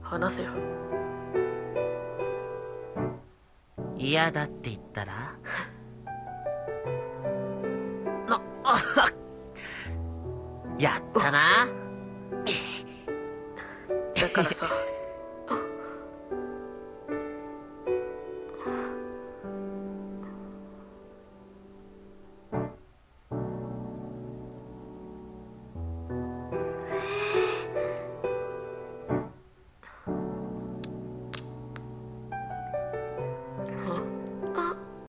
話せよ。 嫌だって言ったらやったな。 だからさ